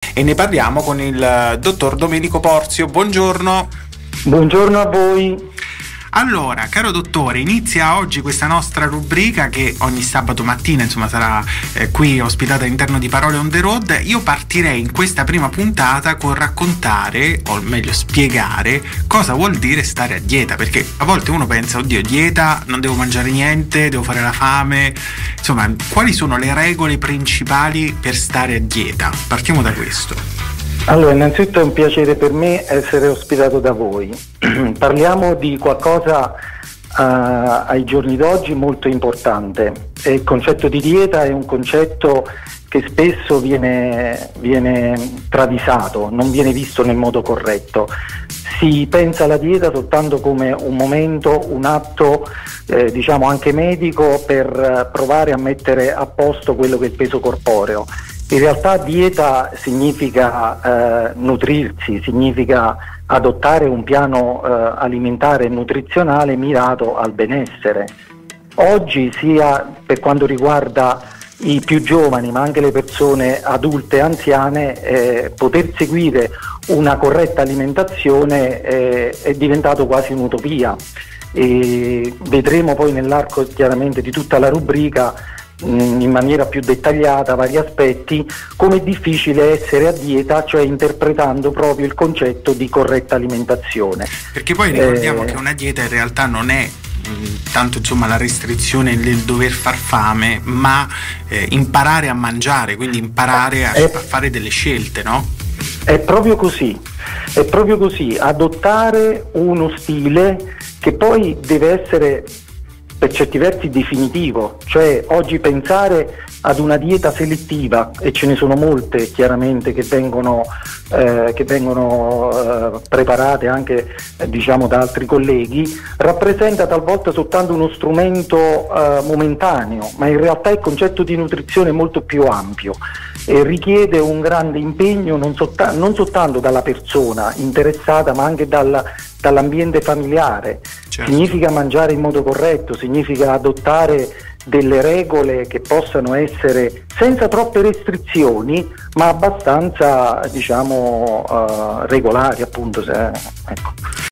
e ne parliamo con il dottor Domenico Porzio. Buongiorno. Buongiorno a voi. Allora, caro dottore, inizia oggi questa nostra rubrica che ogni sabato mattina sarà qui ospitata all'interno di Parole on the Road. Io partirei in questa prima puntata con raccontare, o meglio spiegare, cosa vuol dire stare a dieta, perché a volte uno pensa, oddio, dieta, non devo mangiare niente, devo fare la fame. Insomma, quali sono le regole principali per stare a dieta? Partiamo da questo. Allora, innanzitutto è un piacere per me essere ospitato da voi. Parliamo di qualcosa ai giorni d'oggi molto importante. Il concetto di dieta è un concetto che spesso viene travisato, non viene visto nel modo corretto. Si pensa alla dieta soltanto come un momento, un atto diciamo anche medico per provare a mettere a posto quello che è il peso corporeo. In realtà dieta significa nutrirsi, significa adottare un piano alimentare e nutrizionale mirato al benessere. Oggi, sia per quanto riguarda i più giovani ma anche le persone adulte e anziane, poter seguire una corretta alimentazione è diventato quasi un'utopia. E vedremo poi nell'arco chiaramente di tutta la rubrica in maniera più dettagliata vari aspetti, come è difficile essere a dieta, cioè interpretando proprio il concetto di corretta alimentazione. Perché poi ricordiamo che una dieta in realtà non è tanto la restrizione nel dover far fame, ma imparare a mangiare, quindi imparare a fare delle scelte, no? È proprio così, adottare uno stile che poi deve essere per certi versi definitivo, cioè oggi pensare ad una dieta selettiva, e ce ne sono molte chiaramente che vengono preparate anche diciamo da altri colleghi, rappresenta talvolta soltanto uno strumento momentaneo, ma in realtà il concetto di nutrizione è molto più ampio e richiede un grande impegno non soltanto dalla persona interessata, ma anche dall'ambiente familiare. Certo. Significa mangiare in modo corretto, significa adottare delle regole che possano essere senza troppe restrizioni, ma abbastanza regolari, appunto. Ecco.